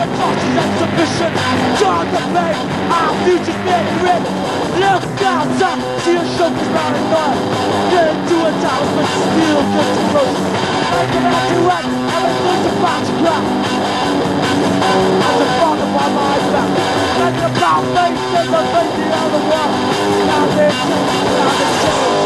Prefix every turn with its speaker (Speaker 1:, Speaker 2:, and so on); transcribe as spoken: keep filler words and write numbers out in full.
Speaker 1: conscious and submission. Dark the pain, our future's being grit. Look out, top, see your shoulders round and on. Get into a tower, but still get too close. Make it out to what, everything's about to crack. As a father by my back, and the power face, there's a face the other one. Now they're changing, now they're changing.